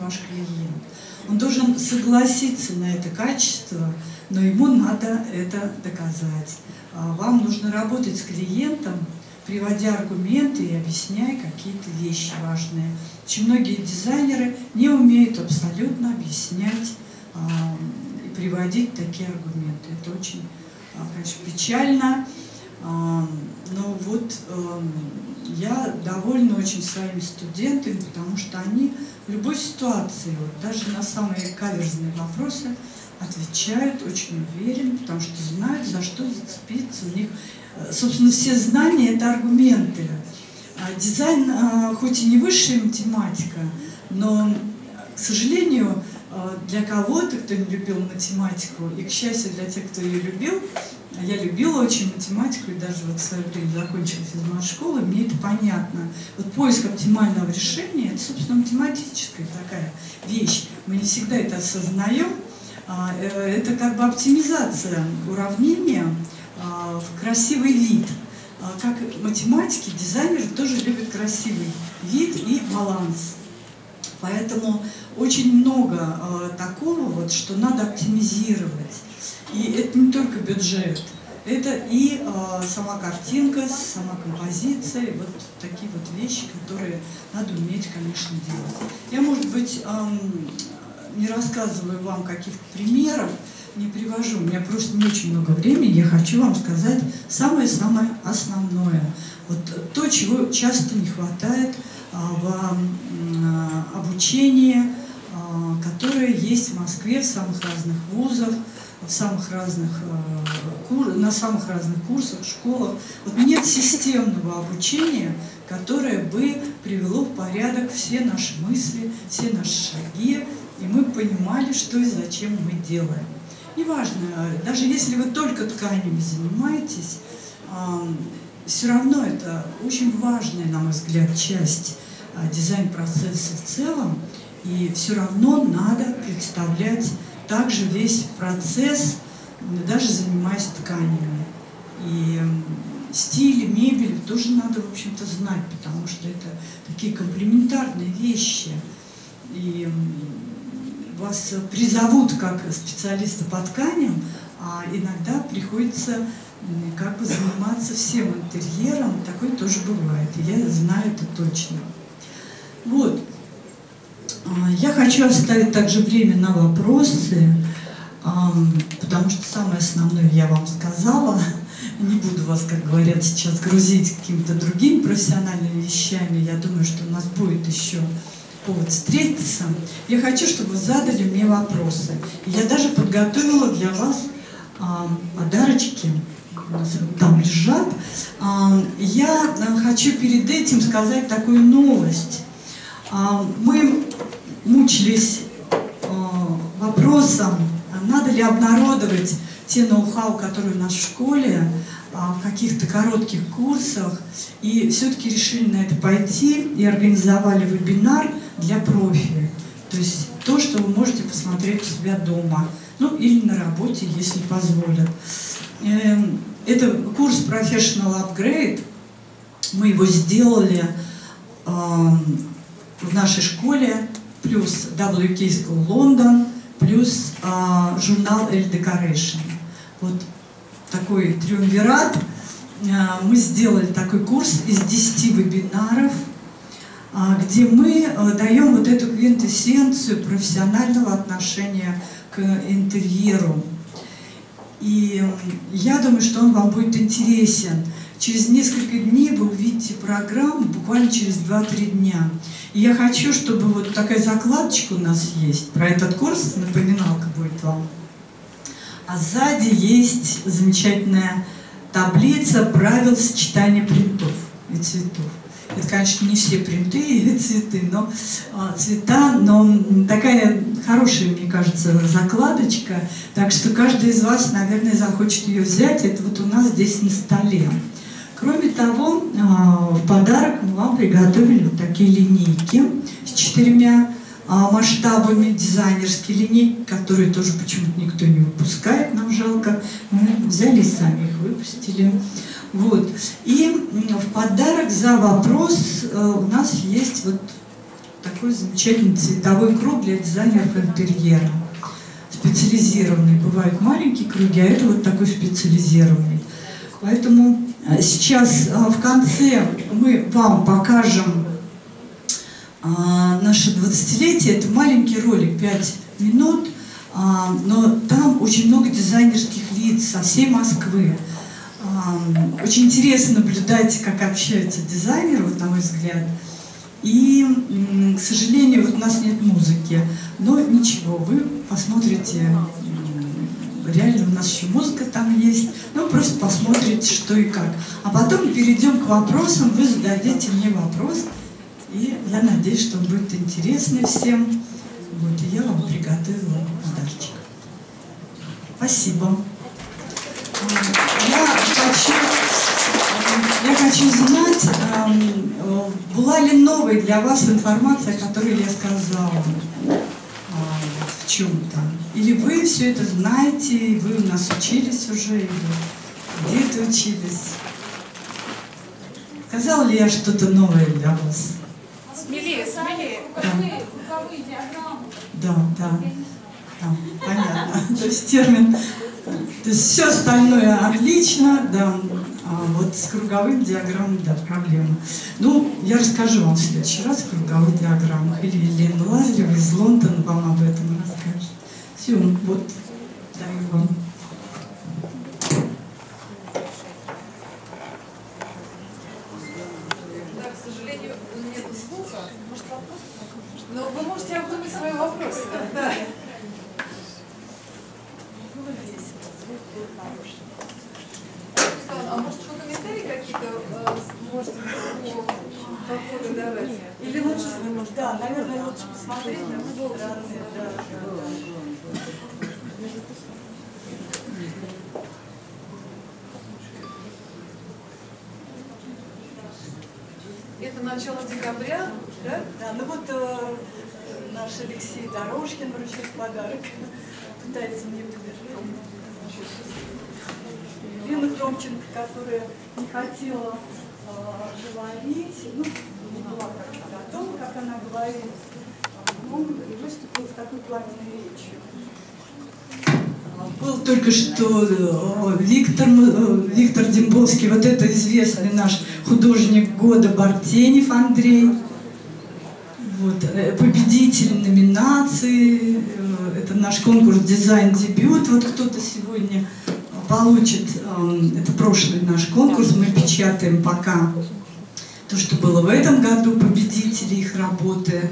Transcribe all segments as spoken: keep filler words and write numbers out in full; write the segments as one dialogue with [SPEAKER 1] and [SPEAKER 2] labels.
[SPEAKER 1] ваш клиент. Он должен согласиться на это качество, но ему надо это доказать. Вам нужно работать с клиентом, приводя аргументы и объясняя какие-то вещи важные. Очень многие дизайнеры не умеют абсолютно объяснять э, и приводить такие аргументы. Это очень, э, конечно, печально. Э, но вот э, я довольна очень своими студентами, потому что они в любой ситуации, вот, даже на самые каверзные вопросы, отвечают очень уверенно, потому что знают, за что зацепиться. У них, собственно, все знания – это аргументы. Дизайн, хоть и не высшая математика, но, к сожалению, для кого-то, кто не любил математику, и, к счастью, для тех, кто ее любил, я любила очень математику, и даже вот в свое время закончила физмат-школу, мне это понятно. Вот поиск оптимального решения – это, собственно, математическая такая вещь. Мы не всегда это осознаем. Это как бы оптимизация уравнения в красивый вид. Как математики, дизайнеры тоже любят красивый вид и баланс. Поэтому очень много такого, вот, что надо оптимизировать. И это не только бюджет, это и сама картинка, сама композиция, вот такие вот вещи, которые надо уметь, конечно, делать. Я, может быть, не рассказываю вам каких-то примеров, не привожу, у меня просто не очень много времени, я хочу вам сказать самое-самое основное. Вот то, чего часто не хватает в обучении, которое есть в Москве в самых разных вузах, в самых разных, на самых разных курсах, школах. Вот нет системного обучения, которое бы привело в порядок все наши мысли, все наши шаги, и мы понимали, что и зачем мы делаем. Неважно, даже если вы только тканями занимаетесь, все равно это очень важная, на мой взгляд, часть дизайн-процесса в целом, и все равно надо представлять также весь процесс, даже занимаясь тканями. И стиль, мебель тоже надо, в общем-то, знать, потому что это такие комплементарные вещи. И вас призовут как специалиста по тканям, а иногда приходится как бы заниматься всем интерьером. Такое тоже бывает, и я знаю это точно. Вот. Я хочу оставить также время на вопросы, потому что самое основное я вам сказала. Не буду вас, как говорят сейчас, грузить какими-то другими профессиональными вещами. Я думаю, что у нас будет еще повод встретиться. Я хочу, чтобы вы задали мне вопросы. Я даже подготовила для вас подарочки. Там лежат. Я хочу перед этим сказать такую новость. Мы мучились вопросом, надо ли обнародовать те ноу-хау, которые у нас в школе, в каких-то коротких курсах, и все-таки решили на это пойти и организовали вебинар для профи. То есть то, что вы можете посмотреть у себя дома, ну или на работе, если позволят. Это курс Professional Upgrade. Мы его сделали в нашей школе, плюс дабл ю кей School London, плюс э, журнал Elle Decoration. Вот такой триумвират. Э, мы сделали такой курс из десяти вебинаров, э, где мы э, даем вот эту квинтэссенцию профессионального отношения к интерьеру. И э, я думаю, что он вам будет интересен. Через несколько дней вы увидите программу, буквально через два-три дня. И я хочу, чтобы вот такая закладочка у нас есть, про этот курс, напоминалка будет вам. А сзади есть замечательная таблица правил сочетания принтов и цветов. Это, конечно, не все принты и цветы, но а, цвета, но такая хорошая, мне кажется, закладочка. Так что каждый из вас, наверное, захочет ее взять. Это вот у нас здесь на столе. Кроме того, в подарок мы вам приготовили вот такие линейки с четырьмя масштабами, дизайнерские линейки, которые тоже почему-то никто не выпускает, нам жалко. Мы взяли и сами их выпустили. Вот. И в подарок за вопрос у нас есть вот такой замечательный цветовой круг для дизайнеров интерьера. Специализированный. Бывают маленькие круги, а это вот такой специализированный. Поэтому сейчас в конце мы вам покажем наше двадцатилетие. Это маленький ролик, пять минут, но там очень много дизайнерских лиц со всей Москвы. Очень интересно наблюдать, как общаются дизайнеры, вот, на мой взгляд. И, к сожалению, вот у нас нет музыки. Но ничего, вы посмотрите, реально у нас еще музыка там есть. Ну, просто посмотрите, что и как. А потом перейдем к вопросам, вы зададите мне вопрос. И я надеюсь, что он будет интересный всем. Вот, и я вам приготовила подарочек. Спасибо. Я хочу, я хочу знать, была ли новой для вас информация, которую я сказала в чем-то? Или вы все это знаете, и вы у нас учились уже, или где-то учились? Сказала ли я что-то новое для вас?
[SPEAKER 2] Смелее, смелее.
[SPEAKER 1] Да. Да, да, да, понятно. То есть термин, то есть все остальное отлично, да, а вот с круговым диаграммой, да, проблема. Ну, я расскажу вам в следующий раз о круговых диаграммах. Или Елена Лазарева из Лондона вам об этом расскажет. Все, вот, даю вам.
[SPEAKER 2] Да, к сожалению, нет звука. Может, вопрос? Но вы можете обдумать свои вопросы. Да. А может, вы комментарии какие-то можете по ходу давать? Или лучше,
[SPEAKER 1] Да, наверное, лучше посмотреть на его стороны.
[SPEAKER 2] Это начало декабря, да?
[SPEAKER 1] Да, ну вот э, наш Алексей Дорожкин вручил подарок. Пытается мне выдержать. Лена Хромченко, которая не хотела э, говорить, ну, не была как-то готова, как она говорит, ну, и выступила с такой пламенной речью. Был только что Виктор, Виктор Дембовский, вот это известный наш художник года Бартенев Андрей, вот, победитель номинации, это наш конкурс «Дизайн-дебют». Вот кто-то сегодня получит, это прошлый наш конкурс, мы печатаем пока то, что было в этом году, победители их работы.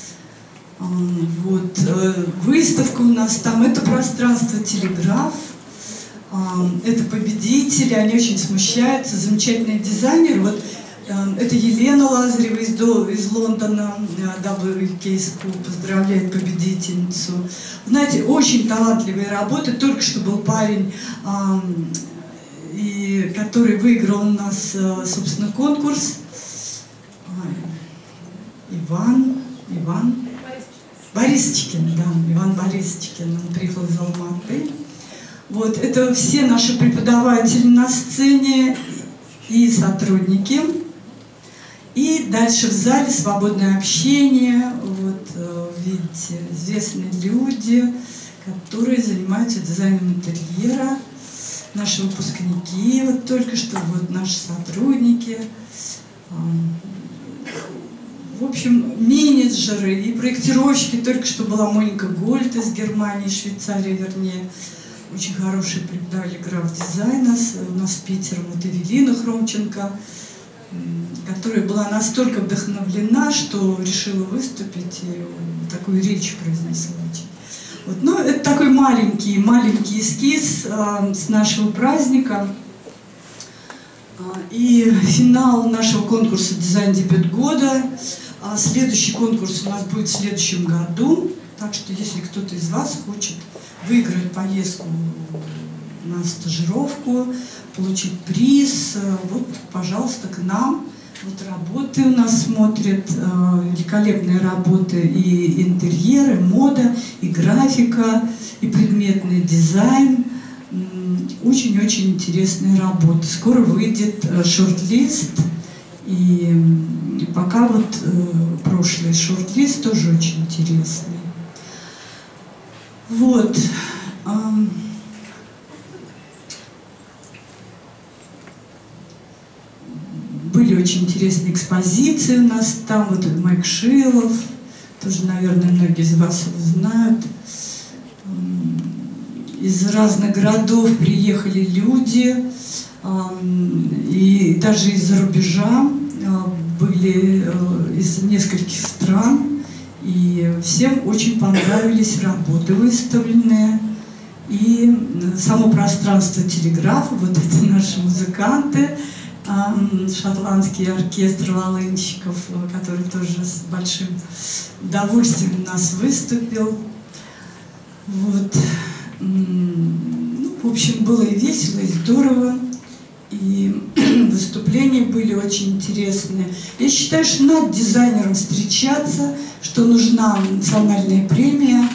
[SPEAKER 1] Вот, выставка у нас там, это пространство «Телеграф», это победители, они очень смущаются, замечательные дизайнеры. Вот, это Елена Лазарева из, из Лондона, дабл ю кей School, поздравляет победительницу. Знаете, очень талантливые работы, только что был парень, и, который выиграл у нас, собственно, конкурс. Иван, Иван. Борисчикин, да, Иван Борисчикин, он приехал из Алматы. Вот, это все наши преподаватели на сцене и сотрудники. И дальше в зале свободное общение, вот, видите, известные люди, которые занимаются дизайном интерьера, наши выпускники, вот только что, вот наши сотрудники. В общем, менеджеры и проектировщики. Только что была Моника Гольд из Германии, Швейцарии, вернее. Очень хороший преподаватель граф-дизайна у нас в Питере. Вот Эвелина Хромченко, которая была настолько вдохновлена, что решила выступить и такую речь произнесла. Вот. Ну, это такой маленький, маленький эскиз э, с нашего праздника. И финал нашего конкурса «Дизайн-дебют года». Следующий конкурс у нас будет в следующем году. Так что, если кто-то из вас хочет выиграть поездку на стажировку, получить приз, вот, пожалуйста, к нам. Вот работы у нас смотрят, великолепные работы, и интерьеры, мода, и графика, и предметный дизайн. Очень-очень интересные работы. Скоро выйдет шорт-лист, и пока вот э, прошлый шорт-лист тоже очень интересный. Вот. Эм, были очень интересные экспозиции у нас там, вот Майк Шилов, тоже, наверное, многие из вас его знают. Из разных городов приехали люди, и даже из-за рубежа, были из нескольких стран, и всем очень понравились работы выставленные. И само пространство телеграфа, вот эти наши музыканты, шотландский оркестр волынщиков, который тоже с большим удовольствием у нас выступил. Вот. Ну, в общем, было и весело, и здорово, и выступления были очень интересные. Я считаю, что надо дизайнерам встречаться, что нужна национальная премия.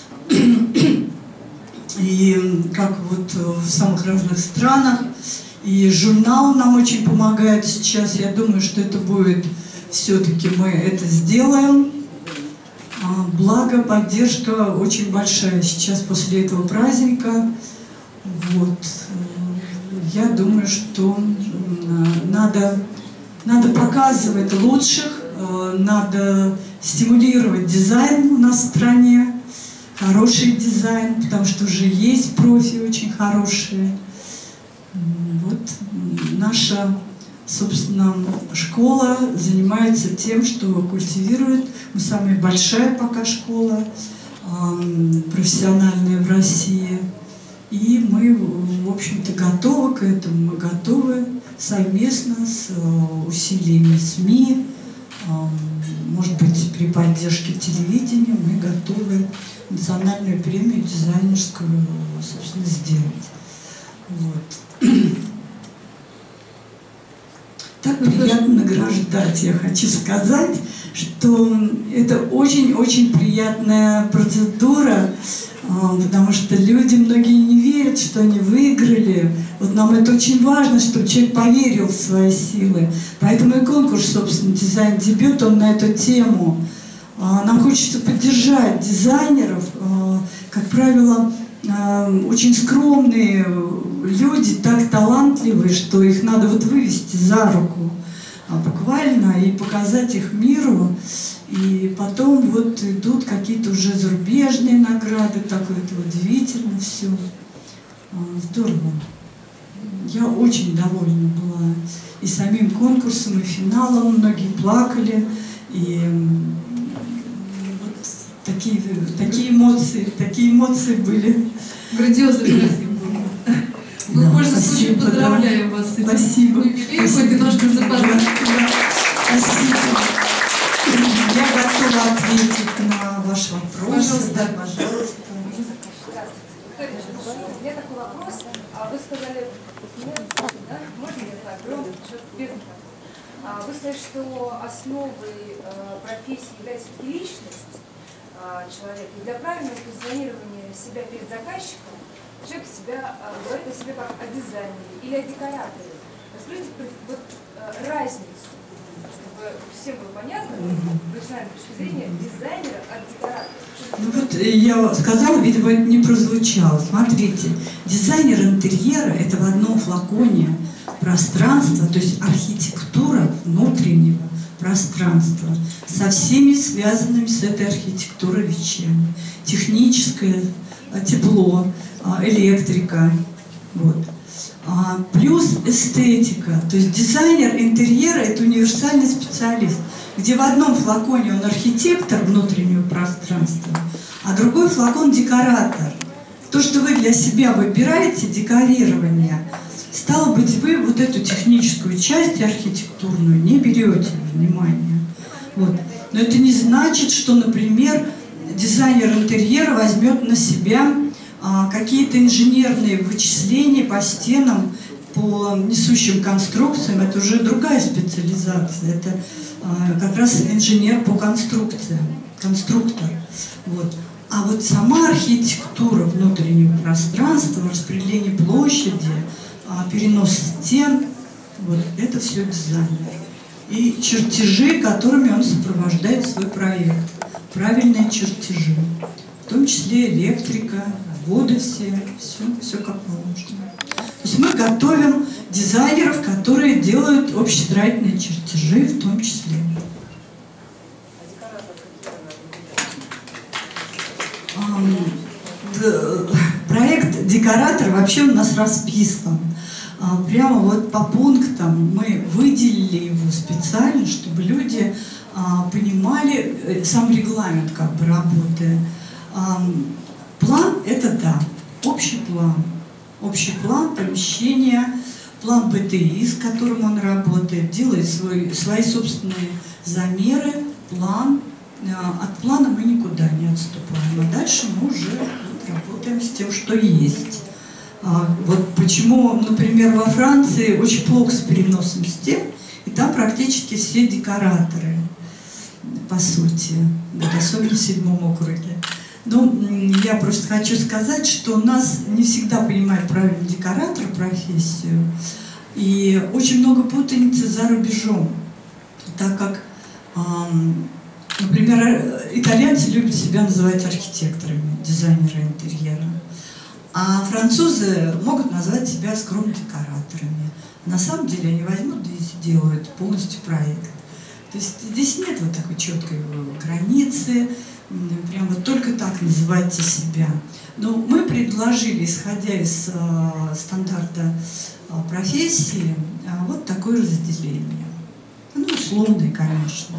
[SPEAKER 1] И как вот в самых разных странах. И журнал нам очень помогает сейчас. Я думаю, что это будет, все-таки мы это сделаем. Благо, поддержка очень большая сейчас после этого праздника. Вот. Я думаю, что надо, надо показывать лучших, надо стимулировать дизайн у нас в стране, хороший дизайн, потому что уже есть профи очень хорошие. Вот наша, собственно, школа занимается тем, что культивирует. Мы самая большая пока школа профессиональная в России. И мы, в общем-то, готовы к этому. Мы готовы совместно с усилиями СМИ, может быть, при поддержке телевидения, мы готовы национальную премию дизайнерскую, собственно, сделать. Вот. Так приятно награждать, я хочу сказать, что это очень-очень приятная процедура, потому что люди, многие не верят, что они выиграли. Вот нам это очень важно, чтобы человек поверил в свои силы. Поэтому и конкурс, собственно, дизайн-дебют, он на эту тему. Нам хочется поддержать дизайнеров. Как правило, очень скромные люди, так талантливые, что их надо вот вывести за руку буквально и показать их миру. И потом вот идут какие-то уже зарубежные награды, так это удивительно все. Здорово. Я очень довольна была и самим конкурсом, и финалом. Многие плакали. И вот такие, такие эмоции, такие эмоции были.
[SPEAKER 2] Грандиозный праздник был. Мы,
[SPEAKER 1] да,
[SPEAKER 2] в пользу случая, поздравляем да. вас с этим
[SPEAKER 1] спасибо.
[SPEAKER 2] юбилеем. Хоть немножко запоздали.
[SPEAKER 1] Спасибо. Я готова ответить на ваш вопрос.
[SPEAKER 2] Пожалуйста.
[SPEAKER 1] Да, пожалуйста.
[SPEAKER 3] У меня такой вопрос. Вы сказали, да? Можно я так громко? Вы сказали, что основой профессии является личность человека. И для правильного позиционирования себя перед заказчиком человек себя, говорит о себе как о дизайнере или о декораторе. Расскажите вот, разницу, чтобы всем было понятно, с профессиональной точки зрения, дизайнера от декоратора.
[SPEAKER 1] Ну вот я сказала, видимо, это не прозвучало. Смотрите, дизайнер интерьера – это в одном флаконе пространство, то есть архитектура внутреннего пространства со всеми связанными с этой архитектурой вещами. Техническое, тепло, электрика. Вот. Плюс эстетика. То есть дизайнер интерьера – это универсальный специалист, где в одном флаконе он архитектор внутреннего пространства, а другой флакон – декоратор. То, что вы для себя выбираете, декорирование, стало быть, вы вот эту техническую часть архитектурную не берете во внимание. Вот. Но это не значит, что, например, дизайнер интерьера возьмет на себя а, какие-то инженерные вычисления по стенам, по несущим конструкциям. Это уже другая специализация. Это а, как раз инженер по конструкциям, конструктор. Вот. А вот сама архитектура внутреннего пространства, распределение площади, перенос стен, вот это все дизайнер. и чертежи, которыми он сопровождает свой проект. Правильные чертежи, в том числе электрика, воды все, все, все как положено. То есть мы готовим дизайнеров, которые делают общестроительные чертежи в том числе. Проект «Декоратор» вообще у нас расписан. Прямо вот по пунктам мы выделили его специально, чтобы люди понимали сам регламент как бы работы. План – это да, общий план. Общий план помещения, план бэ тэ и, с которым он работает, делает свой, свои собственные замеры, план. От плана мы никуда не отступаем, а дальше мы уже вот работаем с тем, что есть. Вот почему, например, во Франции очень плохо с переносом стен, и там практически все декораторы, по сути, вот, особенно в седьмом округе. Ну, я просто хочу сказать, что у нас не всегда понимают правильно декоратор профессию, и очень много путаницы за рубежом, так как, например, итальянцы любят себя называть архитекторами, дизайнеры интерьера, а французы могут назвать себя скромными декораторами. На самом деле они возьмут и сделают полностью проект. То есть здесь нет вот такой четкой границы, прям вот только так называйте себя. Но мы предложили, исходя из э, стандарта э, профессии, э, вот такое разделение. Ну, условное, конечно.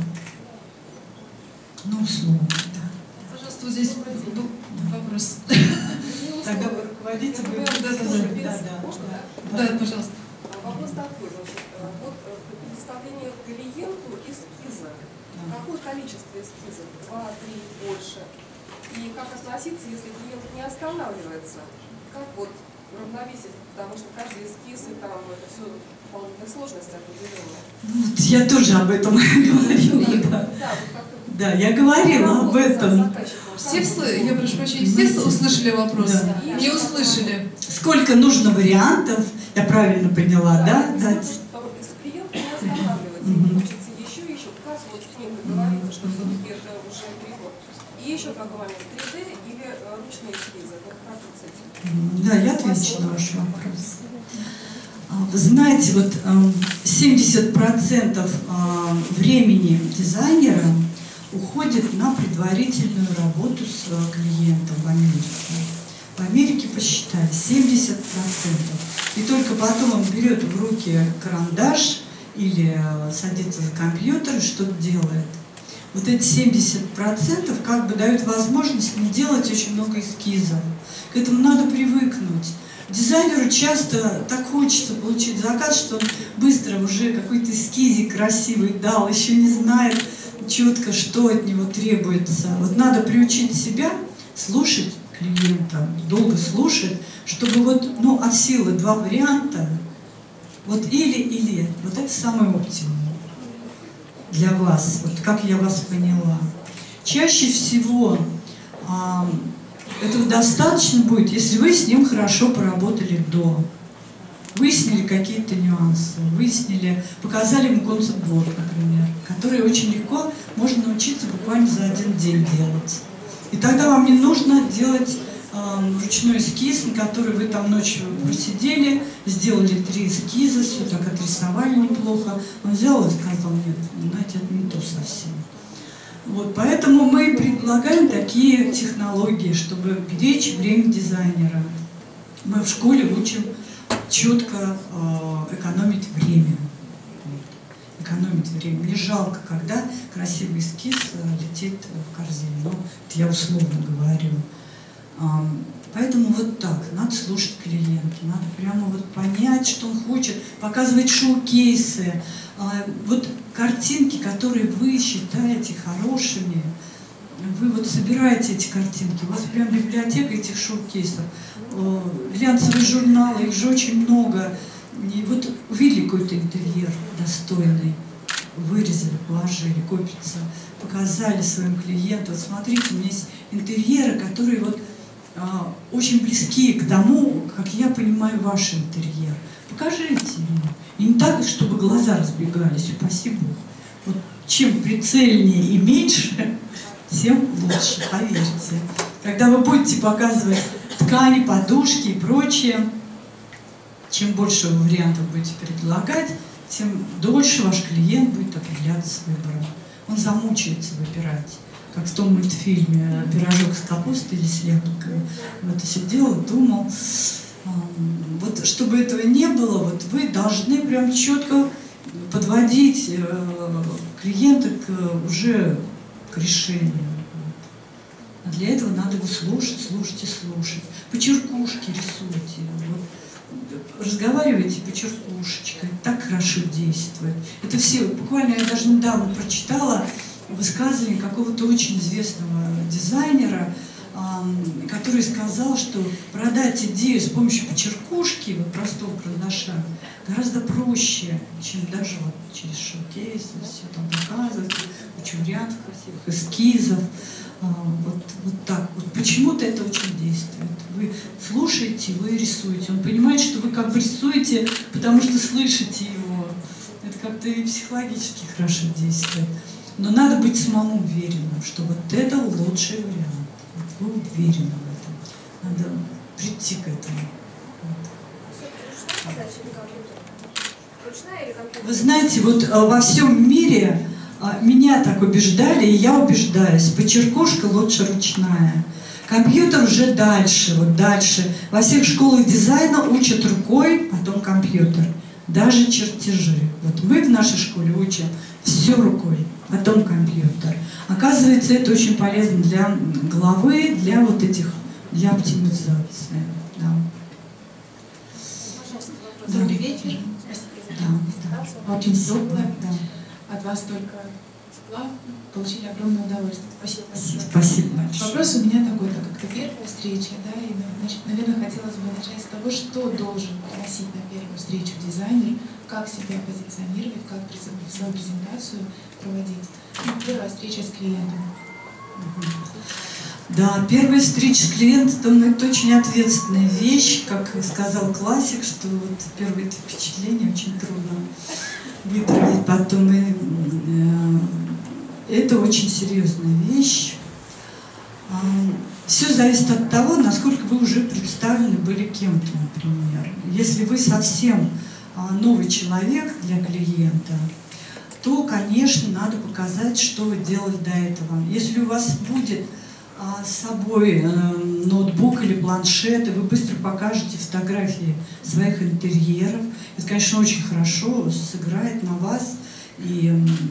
[SPEAKER 1] Ну, условно, да.
[SPEAKER 2] Пожалуйста, вот здесь был вопрос.
[SPEAKER 1] Тогда вы руководите, вы...
[SPEAKER 2] Да, да, да. Да, пожалуйста.
[SPEAKER 4] Вопрос такой, значит, вот при предоставлении клиенту эскиза, какое количество эскизов? Два, три, больше? И как относиться, если клиент не останавливается? Как вот равновесить? Потому что каждый эскиз, и там это все дополнительная сложность определенная.
[SPEAKER 1] Вот я тоже об этом говорила. Да, я говорила об этом.
[SPEAKER 2] Все, я прошу прощения, все услышали вопрос?
[SPEAKER 1] Да.
[SPEAKER 2] Не услышали.
[SPEAKER 1] Сколько нужно вариантов, я правильно поняла, да?
[SPEAKER 4] да? Если клиент не останавливается, mm-hmm. хочется еще и еще, как вот с ним договориться, что все-таки это уже переход. И еще такой момент, три дэ или ручные эскизы, вот как вот с этим?
[SPEAKER 1] Да, я отвечу на ваш вопрос. Вы знаете, вот семьдесят процентов времени дизайнера уходит на предварительную работу с клиентом в Америке. В Америке посчитали семьдесят процентов. И только потом он берет в руки карандаш или садится за компьютер и что-то делает. Вот эти семьдесят процентов как бы дают возможность не делать очень много эскизов. К этому надо привыкнуть. Дизайнеру часто так хочется получить заказ, что он быстро уже какой-то эскизик красивый дал, еще не знает четко, что от него требуется. Вот надо приучить себя слушать клиента, долго слушать, чтобы вот, ну, от силы два варианта, вот или-или, вот это самый оптимум для вас, вот как я вас поняла. Чаще всего а, этого достаточно будет, если вы с ним хорошо поработали до. Выяснили какие-то нюансы, выяснили, показали ему концепт-борд, например, который очень легко можно научиться буквально за один день делать. И тогда вам не нужно делать э, ручной эскиз, на который вы там ночью просидели, сделали три эскиза, все так отрисовали неплохо. Он взял и сказал: нет, знаете, это не то совсем. Вот, поэтому мы предлагаем такие технологии, чтобы беречь время дизайнера. Мы в школе учим четко э, экономить время. Вот. Экономить время. Мне жалко, когда красивый эскиз э, летит в корзине. Ну, это я условно говорю. А, поэтому вот так. Надо слушать клиента. Надо прямо вот понять, что он хочет. Показывать шоу-кейсы. А, вот картинки, которые вы считаете хорошими. Вы вот собираете эти картинки. У вас прям библиотека этих шоу-кейсов. Глянцевые журналы, их же очень много. И вот увидели какой-то интерьер достойный, вырезали, положили, копится, показали своим клиентам: вот смотрите, у меня есть интерьеры, которые вот а, очень близки к тому, как я понимаю ваш интерьер. Покажите ему. И не так, чтобы глаза разбегались, упаси Бог. Вот чем прицельнее и меньше, тем лучше, поверьте. Когда вы будете показывать ткани, подушки и прочее, чем больше вариантов будете предлагать, тем дольше ваш клиент будет определяться с выбором. Он замучается выбирать. Как в том мультфильме «Пирожок с капустой или с яблоками». Вот я сидел и думал, вот чтобы этого не было, вот вы должны прям четко подводить клиента к, уже к решению. А для этого надо его слушать, слушать и слушать. По черкушке рисуйте. Вот. Разговаривайте по черкушечке. Так хорошо действует. Это все. Буквально я даже недавно прочитала высказывание какого-то очень известного дизайнера, который сказал, что продать идею с помощью почеркушки, вот простого карандаша, гораздо проще, чем даже вот через шоу-кейс, все там показывать, кучу вариантов красивых, эскизов. Вот, вот так вот. Почему-то это очень действует. Вы слушаете, вы рисуете. Он понимает, что вы как бы рисуете, потому что слышите его. Это как-то и психологически хорошо действует. Но надо быть самому уверенным, что вот это лучший вариант. Вот вы уверены в этом. Надо прийти к этому. Вот. Вы знаете, вот во всем мире меня так убеждали, и я убеждаюсь, почеркушка лучше ручная. Компьютер уже дальше, вот дальше. Во всех школах дизайна учат рукой, потом компьютер. Даже чертежи. Вот мы в нашей школе учим все рукой, потом компьютер. Оказывается, это очень полезно для головы, для вот этих, для оптимизации. Да.
[SPEAKER 5] Добрый вечер.
[SPEAKER 1] Да,
[SPEAKER 5] да. Очень тепло.
[SPEAKER 1] Да.
[SPEAKER 5] От вас только тепла, получили огромное удовольствие. Спасибо большое.
[SPEAKER 1] Спасибо большое.
[SPEAKER 5] Вопрос у меня такой, так как это первая встреча, да, и, значит, наверное, хотелось бы начать с того, что должен приносить на первую встречу дизайнер, как себя позиционировать, как свою презентацию проводить. Ну, первая встреча с клиентом.
[SPEAKER 1] Да, первая встреча с клиентом – это очень ответственная вещь, как сказал классик, что вот первое впечатление очень трудно вытравить потом. И, э, это очень серьезная вещь. Э, все зависит от того, насколько вы уже представлены были кем-то, например. Если вы совсем э, новый человек для клиента, то, конечно, надо показать, что вы делали до этого. Если у вас будет а, с собой э, ноутбук или планшет, и вы быстро покажете фотографии своих интерьеров, это, конечно, очень хорошо сыграет на вас, и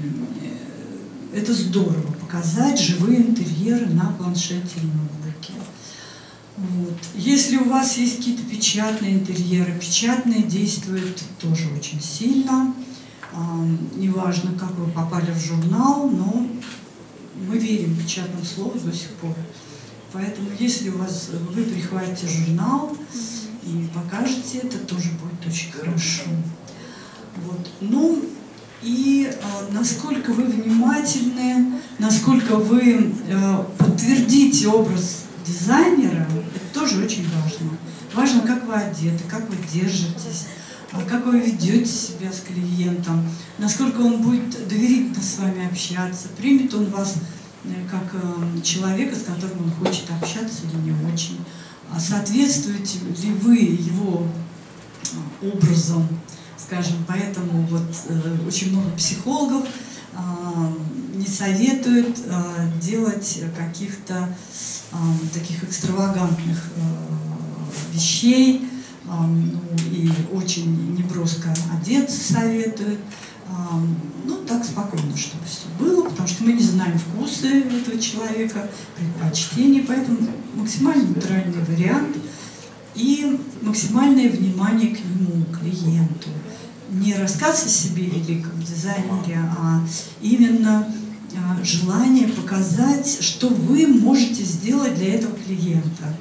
[SPEAKER 1] э, это здорово, показать живые интерьеры на планшете или ноутбуке. Вот. Если у вас есть какие-то печатные интерьеры, печатные действуют тоже очень сильно. Неважно, как вы попали в журнал, но мы верим печатному слову до сих пор. Поэтому, если у вас вы прихватите журнал и покажете, это тоже будет очень хорошо. Вот. Ну и а, насколько вы внимательны, насколько вы а, подтвердите образ дизайнера, это тоже очень важно. Важно, как вы одеты, как вы держитесь. Как вы ведете себя с клиентом, насколько он будет доверительно с вами общаться, примет он вас как человека, с которым он хочет общаться или не очень, соответствуете ли вы его образом, скажем. Поэтому вот очень много психологов не советуют делать каких-то таких экстравагантных вещей, ну, и очень неброско одеться советуют. Ну, так спокойно, чтобы все было, потому что мы не знаем вкусы этого человека, предпочтений, поэтому максимально нейтральный вариант и максимальное внимание к нему, клиенту. Не рассказ о себе великом дизайнере, а именно желание показать, что вы можете сделать для этого клиента.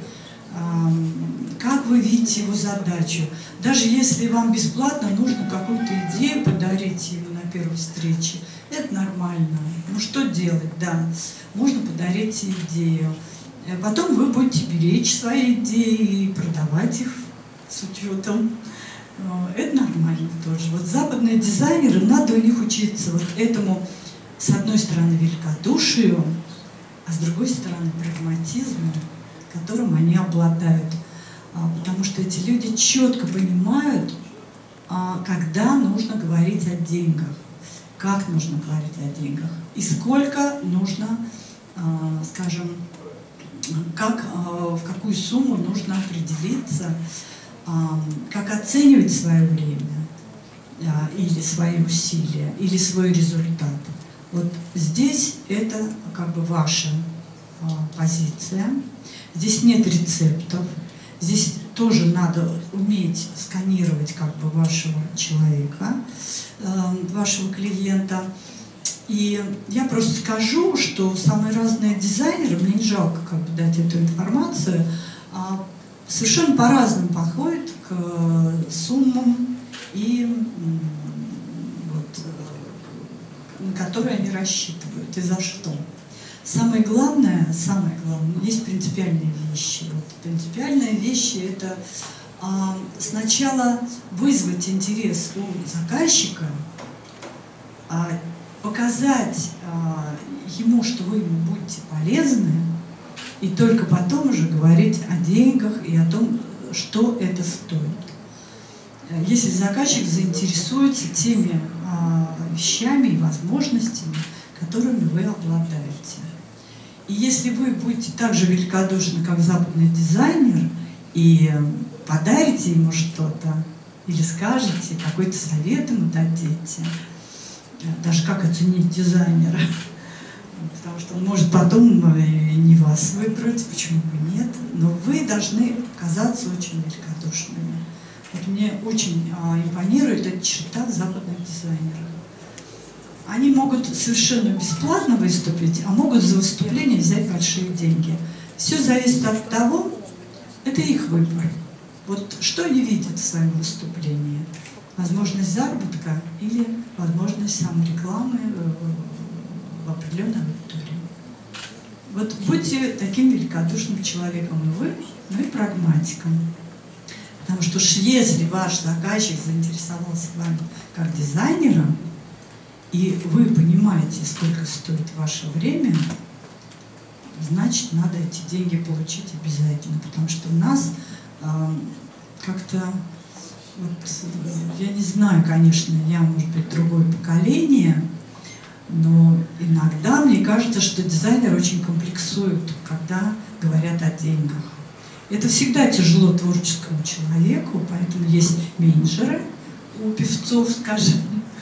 [SPEAKER 1] Как вы видите его задачу. Даже если вам бесплатно нужно какую-то идею подарить ему на первой встрече, это нормально. Ну что делать, да, можно подарить идею. Потом вы будете беречь свои идеи и продавать их с учетом Это нормально тоже. Вот западные дизайнеры, надо у них учиться вот этому, с одной стороны, великодушию, а с другой стороны, прагматизму, которым они обладают. Потому что эти люди четко понимают, когда нужно говорить о деньгах, как нужно говорить о деньгах и сколько нужно, скажем, как, в какую сумму нужно определиться, как оценивать свое время или свои усилия, или свой результат. Вот здесь это как бы ваша позиция. Здесь нет рецептов. Здесь тоже надо уметь сканировать как бы вашего человека, вашего клиента. И я просто скажу, что самые разные дизайнеры, мне не жалко как бы дать эту информацию, совершенно по-разному подходят к суммам, и, вот, на которые они рассчитывают, и за что. Самое главное, самое главное, есть принципиальные вещи. Вот, принципиальные вещи – это а, сначала вызвать интерес у заказчика, а, показать а, ему, что вы ему будете полезны, и только потом уже говорить о деньгах и о том, что это стоит. Если заказчик заинтересуется теми а, вещами и возможностями, которыми вы обладаете. И если вы будете так же великодушны, как западный дизайнер, и подарите ему что-то, или скажете, какой-то совет ему дадите, даже как оценить дизайнера, потому что он может потом и не вас выбрать, почему бы нет, но вы должны казаться очень великодушными. Вот мне очень а, импонирует эта черта западных дизайнеров. Они могут совершенно бесплатно выступить, а могут за выступление взять большие деньги. Все зависит от того, это их выбор. Вот что они видят в своем выступлении? Возможность заработка или возможность саморекламы в определенной аудитории. Вот будьте таким великодушным человеком и вы, ну и прагматиком. Потому что если ваш заказчик заинтересовался вами как дизайнером, и вы понимаете, сколько стоит ваше время, значит, надо эти деньги получить обязательно. Потому что у нас э, как-то, вот, я не знаю, конечно, я, может быть, другое поколение, но иногда мне кажется, что дизайнер очень комплексует, когда говорят о деньгах. Это всегда тяжело творческому человеку, поэтому есть менеджеры у певцов, скажем.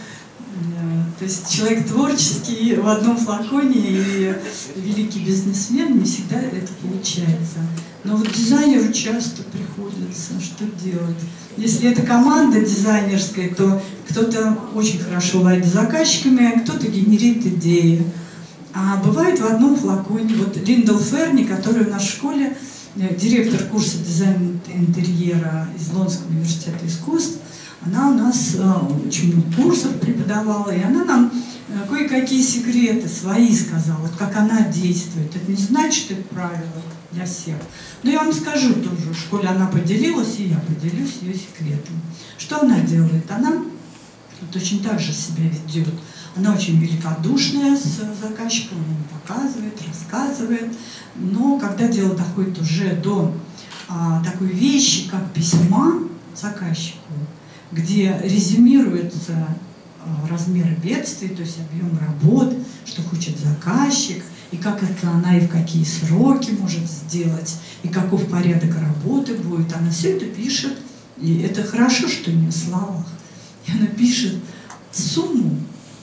[SPEAKER 1] То есть человек творческий в одном флаконе и великий бизнесмен, не всегда это получается. Но вот дизайнеру часто приходится, что делать. Если это команда дизайнерская, то кто-то очень хорошо ладит с заказчиками, а кто-то генерит идеи. А бывает в одном флаконе. Вот Линдл Ферни, который у нас в школе, директор курса дизайна интерьера из Лондонского университета искусств, она у нас э, очень много курсов преподавала, и она нам э, кое-какие секреты свои сказала, вот как она действует. Это не значит, что это правило для всех. Но я вам скажу тоже, в школе она поделилась, и я поделюсь ее секретом. Что она делает? Она вот точно так же себя ведет. Она очень великодушная с заказчиком, она ему показывает, рассказывает. Но когда дело доходит уже до а, такой вещи, как письма заказчику, где резюмируются размеры бедствий, то есть объем работ, что хочет заказчик, и как это она и в какие сроки может сделать, и каков порядок работы будет. Она все это пишет, и это хорошо, что не в словах. И она пишет сумму,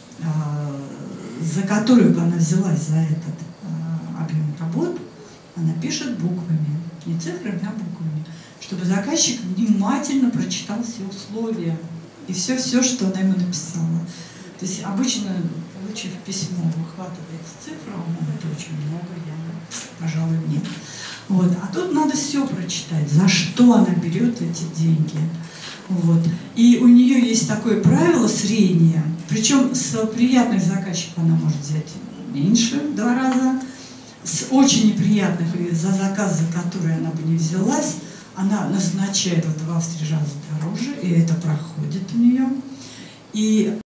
[SPEAKER 1] за которую бы она взялась за этот объем работ, она пишет буквами, не цифрами, а буквами, чтобы заказчик внимательно прочитал все условия и все-все, что она ему написала. То есть обычно, получив письмо, выхватывается цифра, ну, это очень много, я, пожалуй, нет. Вот. А тут надо все прочитать, за что она берет эти деньги. Вот. И у нее есть такое правило среднее, причем с приятных заказчиков она может взять меньше в два раза, с очень неприятных и за заказ, за который она бы не взялась, она назначает в два-три раза дороже, и это проходит у нее. И